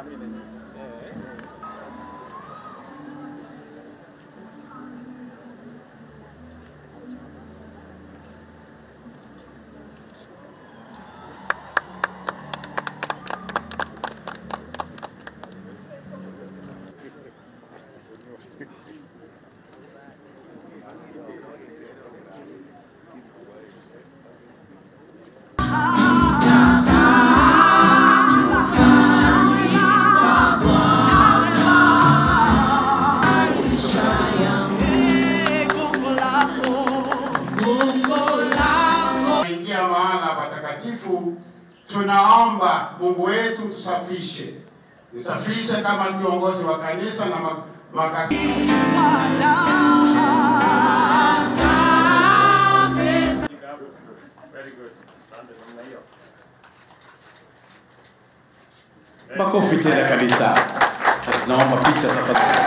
Tunaomba Mungu wetu tusafishe. Nisafishe kama kiongozi wa kanisa na makasi. Makofi tena kabisa. Tunaomba picha tafadhali.